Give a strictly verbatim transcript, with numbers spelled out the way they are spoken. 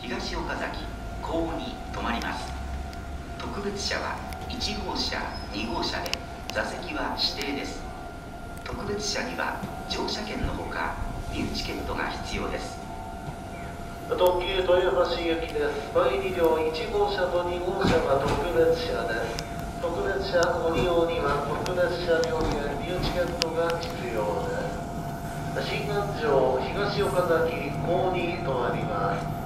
東岡崎高尾に停まります。特別車はいち号車に号車で座席は指定です。特別車には乗車券のほか入チケットが必要です。 特急豊橋行きです。前に両いち号車とに号車が特別車です。特別車ご利用には特別車両や入チケットが必要です。新安城東岡崎高に停まります。